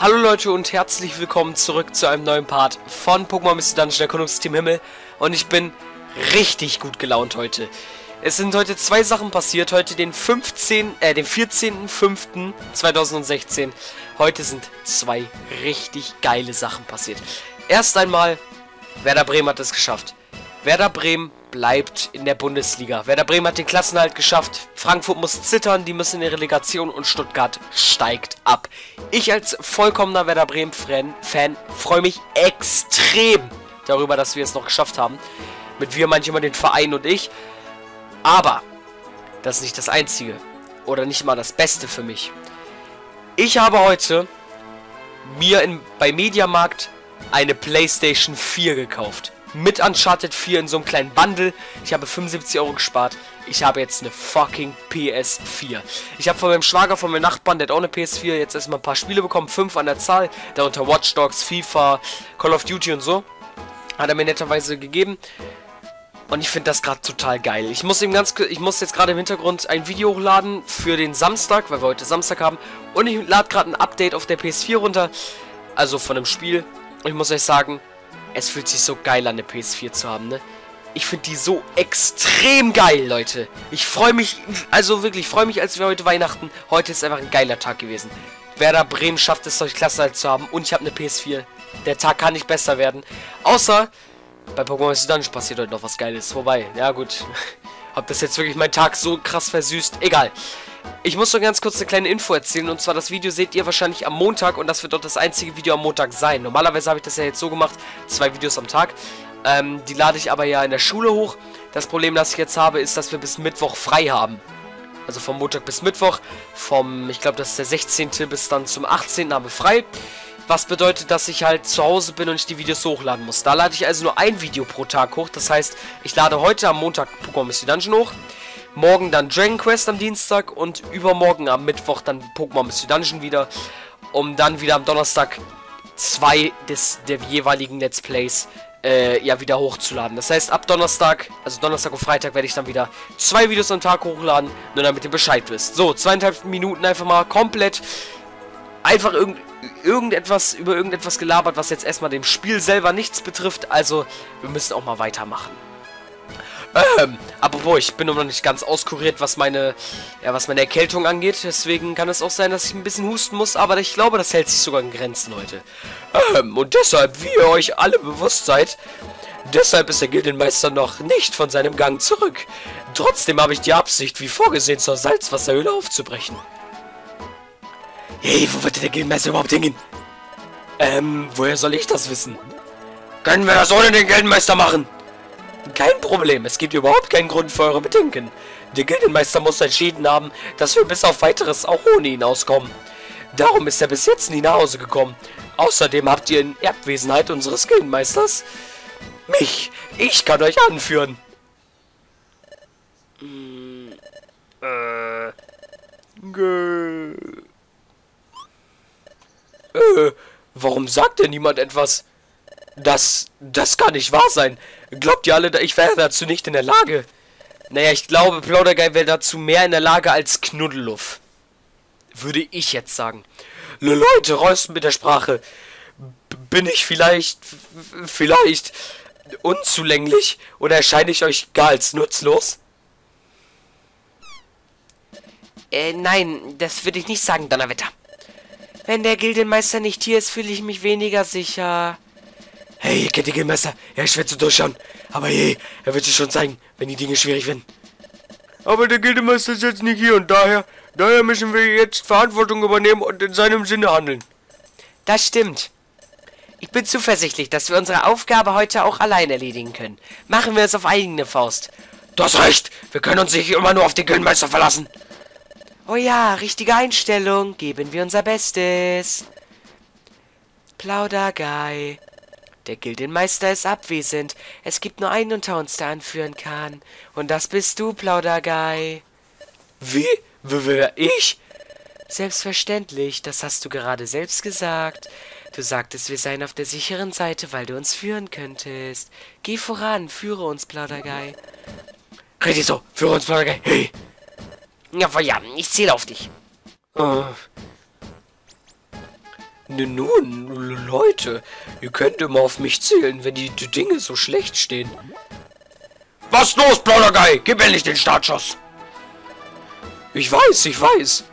Hallo Leute und herzlich willkommen zurück zu einem neuen Part von Pokémon Mystery Dungeon Erkundungssystem Himmel. Und ich bin richtig gut gelaunt heute. Es sind heute zwei Sachen passiert. Heute den 14.05.2016. Heute sind zwei richtig geile Sachen passiert. Erst einmal, Werder Bremen hat es geschafft. Werder Bremen bleibt in der Bundesliga. Werder Bremen hat den Klassenerhalt geschafft. Frankfurt muss zittern, die müssen in die Relegation und Stuttgart steigt ab. Ich als vollkommener Werder Bremen-Fan freue mich extrem darüber, dass wir es noch geschafft haben. Mit wir manchmal den Verein und ich. Aber das ist nicht das Einzige. Oder nicht mal das Beste für mich. Ich habe heute mir bei Mediamarkt eine PlayStation 4 gekauft. Mit Uncharted 4 in so einem kleinen Bundle. Ich habe 75 Euro gespart. Ich habe jetzt eine fucking PS4. Ich habe von meinem Schwager, von meinem Nachbarn, der hat auch eine PS4, jetzt erstmal ein paar Spiele bekommen. 5 an der Zahl. Darunter Watch Dogs, FIFA, Call of Duty und so. Hat er mir netterweise gegeben. Und ich finde das gerade total geil. Ich muss jetzt gerade im Hintergrund ein Video hochladen für den Samstag, weil wir heute Samstag haben. Und ich lade gerade ein Update auf der PS4 runter. Also von dem Spiel. Und ich muss euch sagen, es fühlt sich so geil an, eine PS4 zu haben, ne? Ich finde die so extrem geil, Leute. Ich freue mich, also wirklich, freue mich, als wir heute Weihnachten. Heute ist einfach ein geiler Tag gewesen. Werder Bremen schafft es, solche Klassenerhalt zu haben. Und ich habe eine PS4. Der Tag kann nicht besser werden. Außer, bei Pokémon Mystery Dungeon passiert heute noch was Geiles. Wobei, ja gut. Hab das jetzt wirklich meinen Tag so krass versüßt. Egal. Ich muss noch ganz kurz eine kleine Info erzählen. Und zwar, das Video seht ihr wahrscheinlich am Montag. Und das wird dort das einzige Video am Montag sein. Normalerweise habe ich das ja jetzt so gemacht. 2 Videos am Tag. Die lade ich aber ja in der Schule hoch. Das Problem, das ich jetzt habe, ist, dass wir bis Mittwoch frei haben. Also vom Montag bis Mittwoch. Ich glaube, das ist der 16. bis dann zum 18. haben wir frei. Was bedeutet, dass ich halt zu Hause bin und ich die Videos hochladen muss. Da lade ich also nur ein Video pro Tag hoch. Das heißt, ich lade heute am Montag Pokémon Mystery Dungeon hoch. Morgen dann Dragon Quest am Dienstag und übermorgen am Mittwoch dann Pokémon Mystery Dungeon wieder. Um dann wieder am Donnerstag 2 der jeweiligen Let's Plays ja wieder hochzuladen. Das heißt, ab Donnerstag, also Donnerstag und Freitag, werde ich dann wieder 2 Videos am Tag hochladen, nur damit ihr Bescheid wisst. So, 2,5 Minuten einfach mal komplett einfach über irgendetwas gelabert, was jetzt erstmal dem Spiel selber nichts betrifft. Also, wir müssen auch mal weitermachen. Apropos, ich bin noch nicht ganz auskuriert, was meine Erkältung angeht. Deswegen kann es auch sein, dass ich ein bisschen husten muss. Aber ich glaube, das hält sich sogar in Grenzen heute. Und deshalb, wie ihr euch alle bewusst seid, deshalb ist der Gildenmeister noch nicht von seinem Gang zurück. Trotzdem habe ich die Absicht, wie vorgesehen, zur Salzwasserhöhle aufzubrechen. Hey, wo wird denn der Gildenmeister überhaupt hingehen? Woher soll ich das wissen? Können wir das ohne den Gildenmeister machen? Kein Problem, es gibt überhaupt keinen Grund für eure Bedenken. Der Gildenmeister muss entschieden haben, dass wir bis auf Weiteres auch ohne ihn auskommen. Darum ist er bis jetzt nie nach Hause gekommen. Außerdem habt ihr in Abwesenheit unseres Gildenmeisters ich kann euch anführen. Warum sagt denn niemand etwas? Das kann nicht wahr sein. Glaubt ihr alle, ich wäre dazu nicht in der Lage? Naja, ich glaube, Plaudergeil wäre dazu mehr in der Lage als Knuddeluff. Würde ich jetzt sagen. Leute, räusten mit der Sprache. Bin ich vielleicht unzulänglich? Oder erscheine ich euch gar als nutzlos? Nein, das würde ich nicht sagen, Donnerwetter. Wenn der Gildenmeister nicht hier ist, fühle ich mich weniger sicher. Hey, ihr kennt den Gildenmeister. Er ist schwer zu durchschauen. Aber hey, er wird sich schon zeigen, wenn die Dinge schwierig werden. Aber der Gildenmeister ist jetzt nicht hier und daher müssen wir jetzt Verantwortung übernehmen und in seinem Sinne handeln. Das stimmt. Ich bin zuversichtlich, dass wir unsere Aufgabe heute auch allein erledigen können. Machen wir es auf eigene Faust. Du hast recht. Wir können uns nicht immer nur auf den Gildenmeister verlassen. Oh ja, richtige Einstellung. Geben wir unser Bestes. Plaudergeil. Der Gildenmeister ist abwesend. Es gibt nur einen unter uns, der anführen kann. Und das bist du, Plaudergeil. Wie? Wer? Ich? Selbstverständlich, das hast du gerade selbst gesagt. Du sagtest, wir seien auf der sicheren Seite, weil du uns führen könntest. Geh voran, führe uns, Plaudergeil. Rede so, führe uns, Plaudergeil. Hey. Ja, ich zähle auf dich. Nun, Leute, ihr könnt immer auf mich zählen, wenn die Dinge so schlecht stehen. Was los, Plaudergeil? Gib endlich den Startschuss! Ich weiß.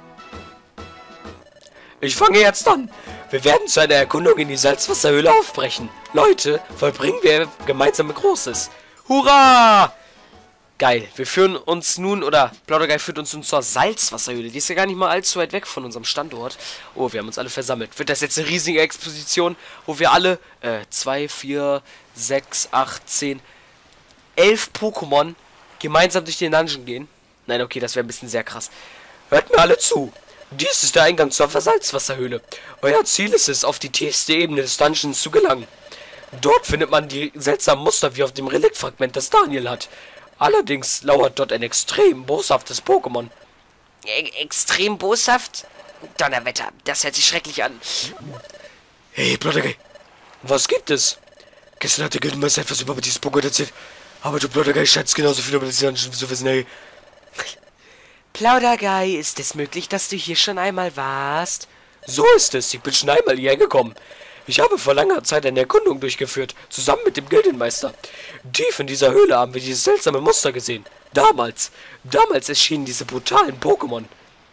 Ich fange jetzt an. Wir werden zu einer Erkundung in die Salzwasserhöhle aufbrechen. Leute, vollbringen wir gemeinsam Großes. Hurra! Geil, wir führen uns nun, oder Plaudergeil führt uns nun zur Salzwasserhöhle. Die ist ja gar nicht mal allzu weit weg von unserem Standort. Oh, wir haben uns alle versammelt. Wird das jetzt eine riesige Exposition, wo wir alle, 2, 4, 6, 8, 10, 11 Pokémon gemeinsam durch den Dungeon gehen? Nein, okay, das wäre ein bisschen sehr krass. Hört mir alle zu. Dies ist der Eingang zur Salzwasserhöhle. Euer Ziel ist es, auf die tiefste Ebene des Dungeons zu gelangen. Dort findet man die seltsamen Muster wie auf dem Reliktfragment, das Daniel hat. Allerdings lauert dort ein extrem boshaftes Pokémon. Extrem boshaft? Donnerwetter, das hört sich schrecklich an. Hey, Plaudergeil, was gibt es? Gestern hat der Gildenmeister etwas über dieses Pokémon erzählt. Aber du, Plaudergeil, schätzt genauso viel über das Dungeon zu wissen, hey. Plaudergeil, ist es möglich, dass du hier schon einmal warst? So ist es, ich bin schon einmal hierher gekommen. Ich habe vor langer Zeit eine Erkundung durchgeführt, zusammen mit dem Gildenmeister. Tief in dieser Höhle haben wir dieses seltsame Muster gesehen. Damals erschienen diese brutalen Pokémon.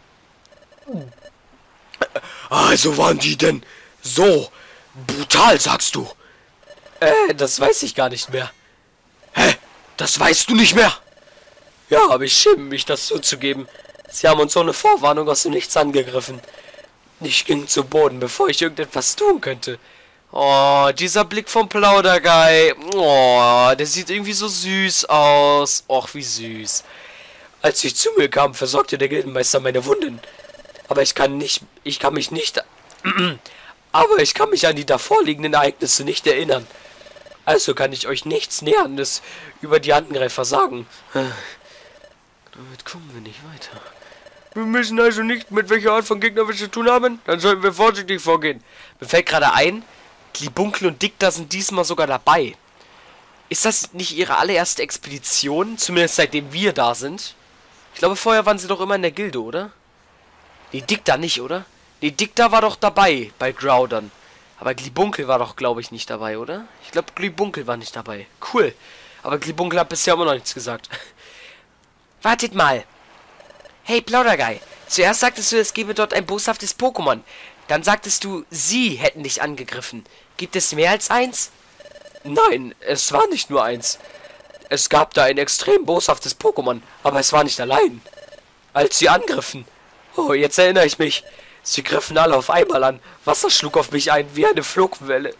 Also waren die denn so brutal, sagst du? Das weiß ich gar nicht mehr. Hä? Das weißt du nicht mehr? Ja, aber ich schäme mich, das zuzugeben. Sie haben uns ohne Vorwarnung aus dem Nichts angegriffen. Ich ging zu Boden, bevor ich irgendetwas tun könnte. Oh, dieser Blick vom Plaudergeil. Oh, der sieht irgendwie so süß aus. Och, wie süß. Als ich zu mir kam, versorgte der Gildenmeister meine Wunden. Aber ich kann mich an die davorliegenden Ereignisse nicht erinnern. Also kann ich euch nichts Näherndes über die Angreifer sagen. Damit kommen wir nicht weiter. Wir müssen also nicht mit welcher Art von Gegner wir zu tun haben. Dann sollten wir vorsichtig vorgehen. Mir fällt gerade ein, Glibunkel und Dicta sind diesmal sogar dabei. Ist das nicht ihre allererste Expedition? Zumindest seitdem wir da sind. Ich glaube, vorher waren sie doch immer in der Gilde, oder? Nee, Dicta nicht, oder? Nee, Dicta war doch dabei bei Groudon. Aber Glibunkel war doch, glaube ich, nicht dabei, oder? Ich glaube, Glibunkel war nicht dabei. Cool. Aber Glibunkel hat bisher immer noch nichts gesagt. Wartet mal. Hey, Plaudergeil. Zuerst sagtest du, es gebe dort ein boshaftes Pokémon. Dann sagtest du, sie hätten dich angegriffen. Gibt es mehr als eins? Nein, es war nicht nur eins. Es gab da ein extrem boshaftes Pokémon, aber es war nicht allein. Als sie angriffen. Oh, jetzt erinnere ich mich. Sie griffen alle auf einmal an. Wasser schlug auf mich ein, wie eine Flutwelle.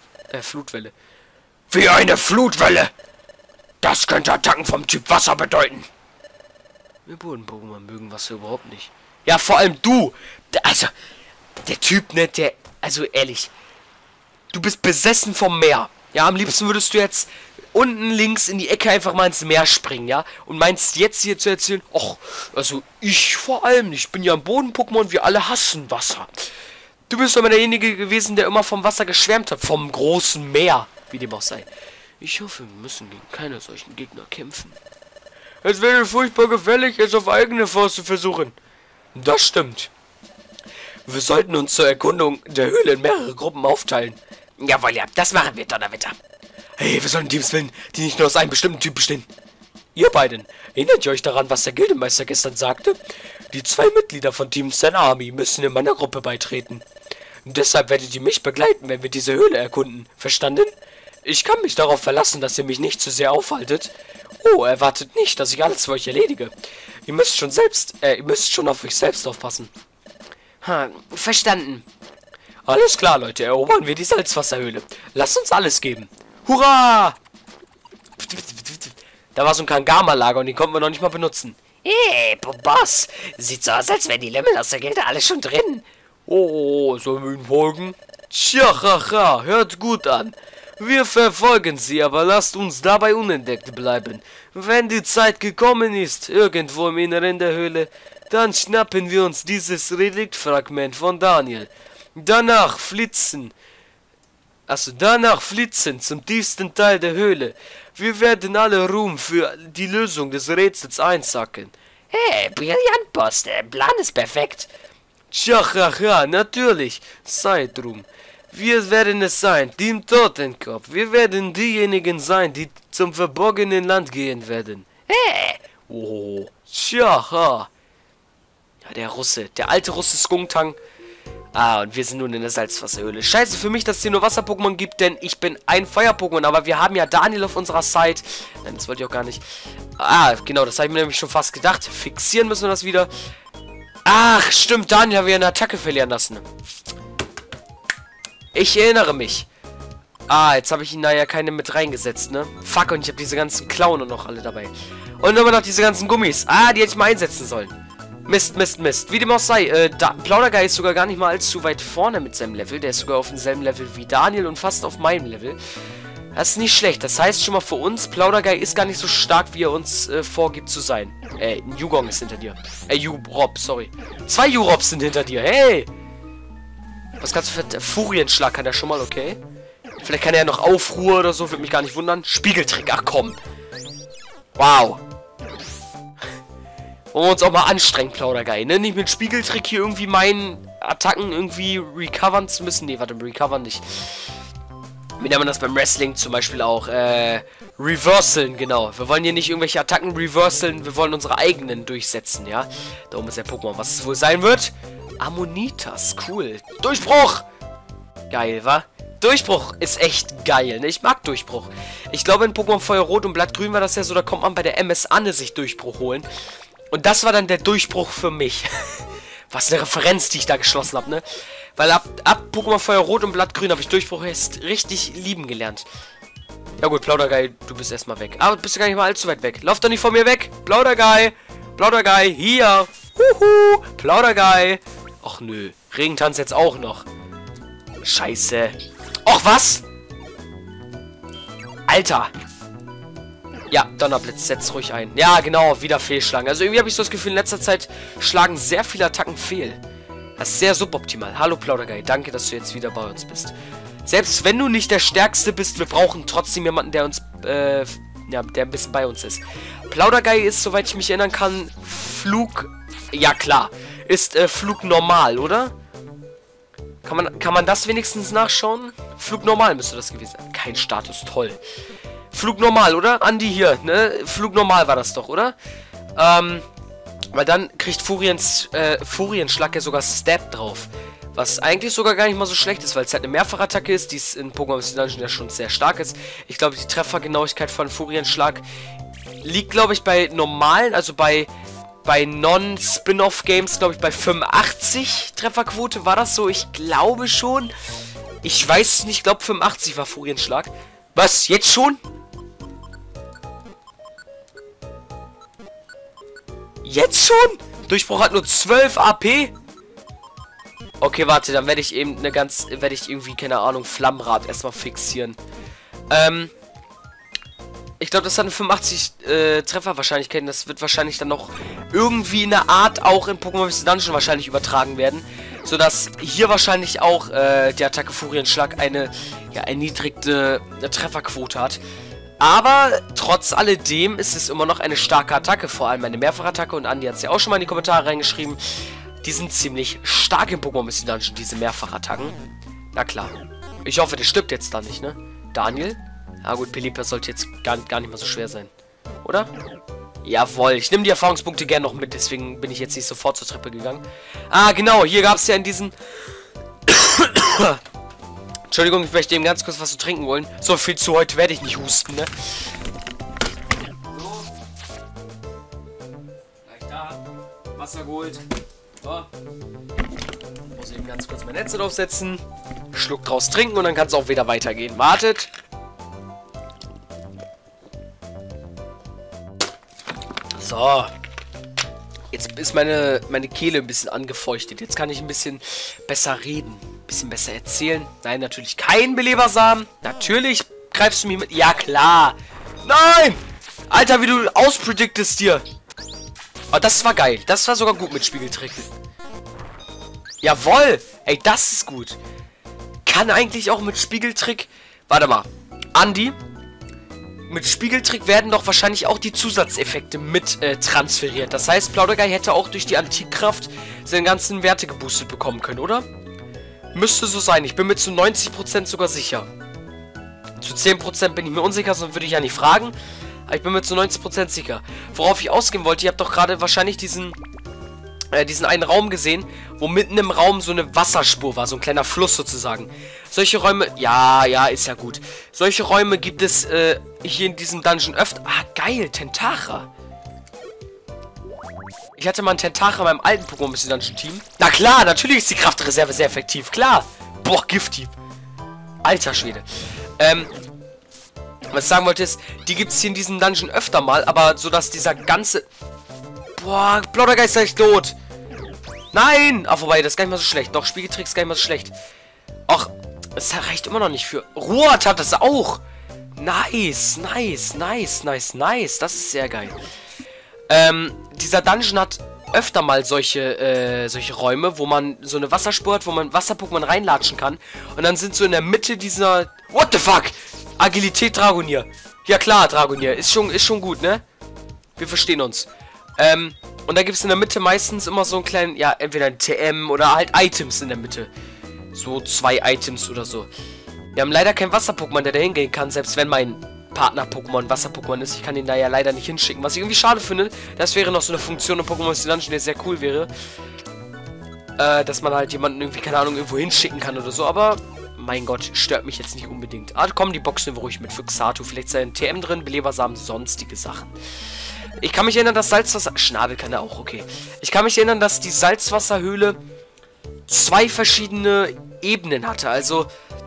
Wie eine Flutwelle! Das könnte Attacken vom Typ Wasser bedeuten. Wir Boden-Pokémon mögen Wasser überhaupt nicht. Ja, vor allem du! Also, der Typ, ne, also ehrlich. Du bist besessen vom Meer. Ja, am liebsten würdest du jetzt unten links in die Ecke einfach mal ins Meer springen, ja? Und meinst jetzt hier zu erzählen, ach, also ich vor allem, ich bin ja ein Boden-Pokémon, wir alle hassen Wasser. Du bist aber derjenige gewesen, der immer vom Wasser geschwärmt hat, vom großen Meer, wie dem auch sei. Ich hoffe, wir müssen gegen keine solchen Gegner kämpfen. Es wäre furchtbar gefährlich, es auf eigene Faust zu versuchen. Das stimmt. Wir sollten uns zur Erkundung der Höhle in mehrere Gruppen aufteilen. Jawohl, ja, das machen wir, Donnerwetter. Hey, wir sollen Teams wählen, die nicht nur aus einem bestimmten Typ bestehen. Ihr beiden, erinnert ihr euch daran, was der Gildemeister gestern sagte? Die 2 Mitglieder von Team Zen Army müssen in meiner Gruppe beitreten. Und deshalb werdet ihr mich begleiten, wenn wir diese Höhle erkunden. Verstanden? Ich kann mich darauf verlassen, dass ihr mich nicht zu sehr aufhaltet. Oh, erwartet nicht, dass ich alles für euch erledige. Ihr müsst schon auf euch selbst aufpassen. Verstanden. Alles klar, Leute, erobern wir die Salzwasserhöhle. Lasst uns alles geben. Hurra! Da war so ein Kangama-Lager und den konnten wir noch nicht mal benutzen. Hey, Boss! Sieht so aus, als wären die Lümmel aus der Gilde alle schon drin. Oh, sollen wir ihn folgen? Tja, hört gut an. Wir verfolgen sie, aber lasst uns dabei unentdeckt bleiben. Wenn die Zeit gekommen ist, irgendwo im Inneren der Höhle, dann schnappen wir uns dieses Reliktfragment von Daniel. Danach flitzen zum tiefsten Teil der Höhle. Wir werden alle Ruhm für die Lösung des Rätsels einsacken. Hey, brillant, Boss, der Plan ist perfekt. Tja, natürlich, sei drum. Wir werden es sein, Team Totenkopf. Wir werden diejenigen sein, die zum verborgenen Land gehen werden. Oh, tja, ha. Ja, der Russe, der alte Russe Skunktang. Ah, und wir sind nun in der Salzwasserhöhle. Scheiße für mich, dass es hier nur Wasser-Pokémon gibt, denn ich bin ein Feuer-Pokémon. Aber wir haben ja Daniel auf unserer Seite. Nein, das wollte ich auch gar nicht. Ah, genau, das habe ich mir nämlich schon fast gedacht. Fixieren müssen wir das wieder. Ach, stimmt, Daniel haben wir eine Attacke verlieren lassen. Ich erinnere mich. Ah, jetzt habe ich ihn da ja keine mit reingesetzt, ne? Fuck, und ich habe diese ganzen Klauen noch alle dabei. Und immer noch diese ganzen Gummis. Ah, die hätte ich mal einsetzen sollen. Mist, Mist, Mist. Wie dem auch sei, Plauderguy ist sogar gar nicht mal allzu weit vorne mit seinem Level. Der ist sogar auf demselben Level wie Daniel und fast auf meinem Level. Das ist nicht schlecht. Das heißt schon mal für uns, Plauderguy ist gar nicht so stark, wie er uns vorgibt zu sein. Ein Yugong ist hinter dir. Jurob, sorry. 2 Jurobs sind hinter dir, hey! Was kannst du für... Furienschlag kann er schon mal, okay. Vielleicht kann er ja noch Aufruhr oder so, würde mich gar nicht wundern. Spiegeltrick, ach komm. Wow. Wollen wir uns auch mal anstrengen, Plauderguy, ne? Nicht mit Spiegeltrick hier irgendwie meinen Attacken irgendwie recovern zu müssen. Nee, warte, recovern nicht. Wie nennt man das beim Wrestling zum Beispiel auch? Reverseln, genau. Wir wollen hier nicht irgendwelche Attacken reverseln, wir wollen unsere eigenen durchsetzen, ja? Da oben ist der Pokémon. Was es wohl sein wird? Ammonitas, cool. Durchbruch! Geil, wa? Durchbruch ist echt geil, ne? Ich mag Durchbruch. Ich glaube, in Pokémon Feuerrot und Blattgrün war das ja so, da kommt man bei der MS Anne sich Durchbruch holen. Und das war dann der Durchbruch für mich. Was eine Referenz, die ich da geschlossen habe, ne? Weil ab Pokémon Feuerrot und Blattgrün habe ich Durchbruch erst richtig lieben gelernt. Ja gut, Plauderguy, du bist erstmal weg. Aber bist du gar nicht mal allzu weit weg. Lauf doch nicht von mir weg. Plauderguy. Plauderguy, hier. Huhu. Plauderguy. Och nö. Regentanz jetzt auch noch. Scheiße. Och, was? Alter. Ja, Donnerblitz, setz ruhig ein. Ja, genau, wieder fehlschlagen. Also irgendwie habe ich so das Gefühl, in letzter Zeit schlagen sehr viele Attacken fehl. Das ist sehr suboptimal. Hallo Plauderguy, danke, dass du jetzt wieder bei uns bist. Selbst wenn du nicht der Stärkste bist, wir brauchen trotzdem jemanden, der uns, ja, der ein bisschen bei uns ist. Plauderguy ist, soweit ich mich erinnern kann, Flug... Ja, klar. Ist, Flug normal, oder? Kann man das wenigstens nachschauen? Flug normal müsste das gewesen sein. Kein Status, toll. Flug normal, oder? Andi hier, ne? Flug normal war das doch, oder? Weil dann kriegt Furienschlag ja sogar Stab drauf. Was eigentlich sogar gar nicht mal so schlecht ist, weil es halt eine Mehrfachattacke ist, die es in Pokémon Dungeon ja schon sehr stark ist. Ich glaube, die Treffergenauigkeit von Furienschlag liegt, glaube ich, bei normalen, also bei Non-Spin-Off-Games, glaube ich, bei 85 Trefferquote. War das so? Ich glaube schon. Ich weiß es nicht, ich glaube 85 war Furienschlag. Was? Jetzt schon? Jetzt schon? Durchbruch hat nur 12 AP? Okay, warte, dann werde ich eben werde ich irgendwie, keine Ahnung, Flammenrad erstmal fixieren. Ich glaube, das hat eine 85 Trefferwahrscheinlichkeit. Das wird wahrscheinlich dann noch irgendwie in der Art auch in Pokémon vs. Dungeon wahrscheinlich übertragen werden. Sodass hier wahrscheinlich auch die Attacke Furienschlag eine ja, erniedrigte Trefferquote hat. Aber trotz alledem ist es immer noch eine starke Attacke. Vor allem eine Mehrfachattacke. Und Andi hat es ja auch schon mal in die Kommentare reingeschrieben. Die sind ziemlich stark im Pokémon vs. Dungeon, diese Mehrfachattacken. Na klar. Ich hoffe, der stirbt jetzt da nicht, ne? Daniel? Ja gut, Pelipper sollte jetzt gar nicht mal so schwer sein. Oder? Jawohl, ich nehme die Erfahrungspunkte gerne noch mit, deswegen bin ich jetzt nicht sofort zur Treppe gegangen. Ah, genau, hier gab es ja in diesen... Entschuldigung, ich möchte eben ganz kurz was zu trinken wollen. So viel zu heute werde ich nicht husten, ne? So. Gleich da. Wasser geholt. So. Muss eben ganz kurz mein Headset aufsetzen. Schluck draus trinken und dann kann es auch wieder weitergehen. Wartet. So. Jetzt ist meine Kehle ein bisschen angefeuchtet. Jetzt kann ich ein bisschen besser reden. Ein bisschen besser erzählen. Nein, natürlich kein Belebersamen. Natürlich greifst du mich mit... Ja, klar. Nein! Alter, wie du ausprediktest dir. Oh, das war geil. Das war sogar gut mit Spiegeltrick. Jawohl. Ey, das ist gut. Kann eigentlich auch mit Spiegeltrick... Warte mal. Andi... Mit Spiegeltrick werden doch wahrscheinlich auch die Zusatzeffekte mit transferiert. Das heißt, Plauderguy hätte auch durch die Antikkraft seine ganzen Werte geboostet bekommen können, oder? Müsste so sein. Ich bin mir zu 90% sogar sicher. Zu 10% bin ich mir unsicher, sonst würde ich ja nicht fragen. Aber ich bin mir zu 90% sicher. Worauf ich ausgehen wollte, ihr habt doch gerade wahrscheinlich diesen einen Raum gesehen, wo mitten im Raum so eine Wasserspur war, so ein kleiner Fluss sozusagen. Solche Räume, ja, ist ja gut. Solche Räume gibt es hier in diesem Dungeon öfter. Ah, geil, Tentacha. Ich hatte mal einen Tentacha beim alten Pokémon Mystery Dungeon Team. Na klar, natürlich ist die Kraftreserve sehr effektiv, klar. Boah, Gifthieb. Alter Schwede. Was ich sagen wollte ist, die gibt es hier in diesem Dungeon öfter mal, aber so, dass dieser ganze... Boah, Plaudergeist ist echt tot. Nein! Ah, vorbei, das ist gar nicht mal so schlecht. Doch, Spiegeltricks ist gar nicht mal so schlecht. Ach, es reicht immer noch nicht für... Ruat hat das auch. Nice. Das ist sehr geil. Dieser Dungeon hat öfter mal solche Räume, wo man so eine Wasserspur hat, wo man Wasser-Pokémon reinlatschen kann. Und dann sind so in der Mitte dieser... What the fuck? Agilität Dragonier. Ja klar, Dragonier. Ist schon gut, ne? Wir verstehen uns. Und da gibt es in der Mitte meistens immer so einen kleinen, ja, entweder ein TM oder halt Items in der Mitte. So 2 Items oder so. Wir haben leider kein Wasser-Pokémon, der da hingehen kann, selbst wenn mein Partner-Pokémon Wasser-Pokémon ist. Ich kann ihn da ja leider nicht hinschicken. Was ich irgendwie schade finde, das wäre noch so eine Funktion im Pokémon Mystery Dungeon, der sehr cool wäre. Dass man halt jemanden irgendwie, keine Ahnung, irgendwo hinschicken kann oder so. Aber, mein Gott, stört mich jetzt nicht unbedingt. Ah, kommen die Boxen ruhig mit für Xatu. Vielleicht sei ein TM drin, Belebersamen, sonstige Sachen. Ich kann mich erinnern, dass Salzwasser... Schnabel kann er auch, okay. Ich kann mich erinnern, dass die Salzwasserhöhle 2 verschiedene Ebenen hatte. Also,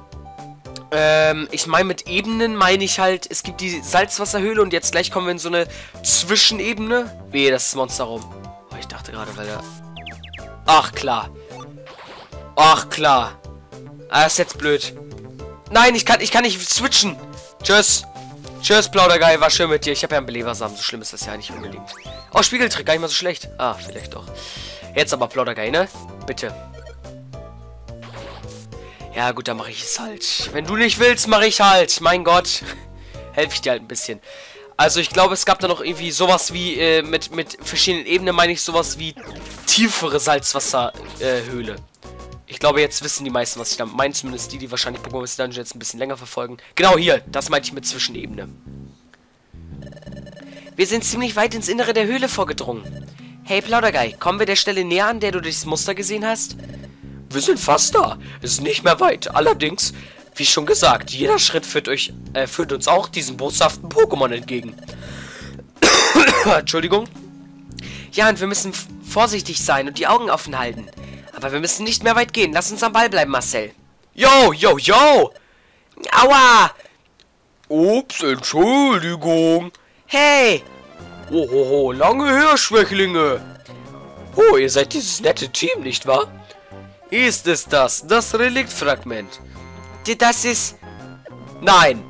ich meine, mit Ebenen meine ich halt, es gibt die Salzwasserhöhle und jetzt gleich kommen wir in so eine Zwischenebene. Wehe, das ist Monsterraum. Oh, ich dachte gerade, weil er... Ach, klar. Ach, klar. Ah, das ist jetzt blöd. Nein, ich kann nicht switchen. Tschüss. Tschüss, Plaudergeil, war schön mit dir. Ich habe ja einen Belebersamen, so schlimm ist das ja nicht unbedingt. Oh, Spiegeltrick, gar nicht mal so schlecht. Ah, vielleicht doch. Jetzt aber Plaudergeil, ne? Bitte. Ja, gut, dann mache ich es halt. Wenn du nicht willst, mache ich halt. Mein Gott. Helfe ich dir halt ein bisschen. Also, ich glaube, es gab da noch irgendwie sowas wie, mit verschiedenen Ebenen meine ich sowas wie tiefere Salzwasserhöhle. Ich glaube, jetzt wissen die meisten, was ich damit meine. Zumindest die wahrscheinlich Pokémon Mystery Dungeon jetzt ein bisschen länger verfolgen. Genau hier, das meinte ich mit Zwischenebene. Wir sind ziemlich weit ins Innere der Höhle vorgedrungen. Hey Plaudergeil, kommen wir der Stelle näher an, der du durchs Muster gesehen hast? Wir sind fast da. Es ist nicht mehr weit. Allerdings, wie schon gesagt, jeder Schritt führt uns auch diesen boshaften Pokémon entgegen. Entschuldigung. Ja, und wir müssen vorsichtig sein und die Augen offen halten. Aber wir müssen nicht mehr weit gehen. Lass uns am Ball bleiben, Marcel. Yo! Aua! Ups, Entschuldigung. Hey! Ohoho, lange her, Schwächlinge. Oh, ihr seid dieses nette Team, nicht wahr? Ist es das Reliktfragment? Das ist... Nein!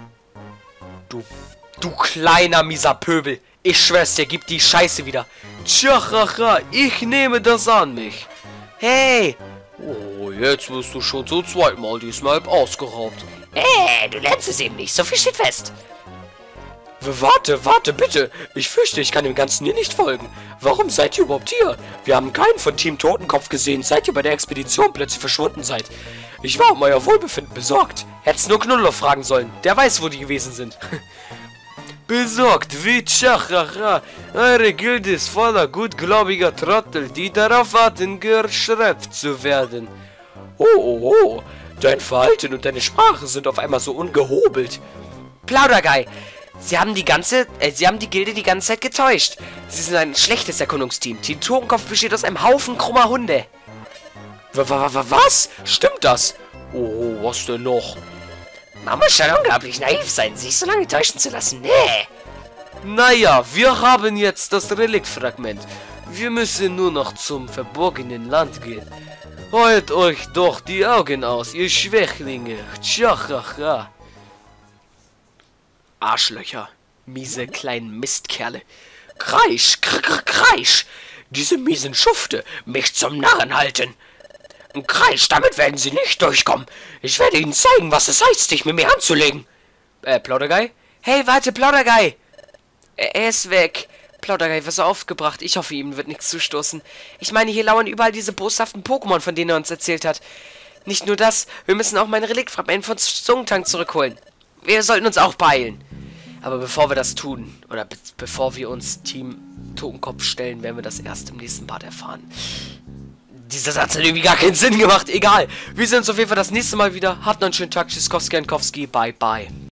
Du kleiner, mieser Pöbel. Ich schwör's dir, gib die Scheiße wieder. Tjachacha, ich nehme das an mich. Hey! Oh, jetzt wirst du schon zum zweiten Mal diesmal ausgeraubt. Du lernst es eben nicht, so viel steht fest. Warte, bitte. Ich fürchte, ich kann dem Ganzen hier nicht folgen. Warum seid ihr überhaupt hier? Wir haben keinen von Team Totenkopf gesehen, seit ihr bei der Expedition plötzlich verschwunden seid. Ich war um euer Wohlbefinden besorgt. Hättest nur Knullow fragen sollen. Der weiß, wo die gewesen sind. Besorgt wie Tschachara. Eure Gilde ist voller gutgläubiger Trottel, die darauf warten, geschröpft zu werden. Oh. Dein Verhalten und deine Sprache sind auf einmal so ungehobelt. Plaudergeil, Sie haben die Gilde die ganze Zeit getäuscht. Sie sind ein schlechtes Erkundungsteam. Team Totenkopf besteht aus einem Haufen krummer Hunde. Was? Stimmt das? Oh, was denn noch? Man muss schon unglaublich naiv sein, sich so lange täuschen zu lassen. Nee. Naja, wir haben jetzt das Reliktfragment. Wir müssen nur noch zum verborgenen Land gehen. Heult euch doch die Augen aus, ihr Schwächlinge. Tjachacha. Arschlöcher. Miese kleinen Mistkerle. Kreisch, Kreisch. Diese miesen Schufte mich zum Narren halten. Kreisch, damit werden sie nicht durchkommen. Ich werde ihnen zeigen, was es heißt, sich mit mir anzulegen. Plaudergeil? Hey, warte, Plaudergeil! Er ist weg. Plaudergeil, was er aufgebracht. Ich hoffe, ihm wird nichts zustoßen. Ich meine, hier lauern überall diese boshaften Pokémon, von denen er uns erzählt hat. Nicht nur das, wir müssen auch meine Reliktfragmente von Zungentank zurückholen. Wir sollten uns auch beeilen. Aber bevor wir das tun, oder bevor wir uns Team Totenkopf stellen, werden wir das erst im nächsten Part erfahren. Dieser Satz hat irgendwie gar keinen Sinn gemacht. Egal. Wir sehen uns auf jeden Fall das nächste Mal wieder. Habt noch einen schönen Tag. Tschüss, Kowski, bye bye.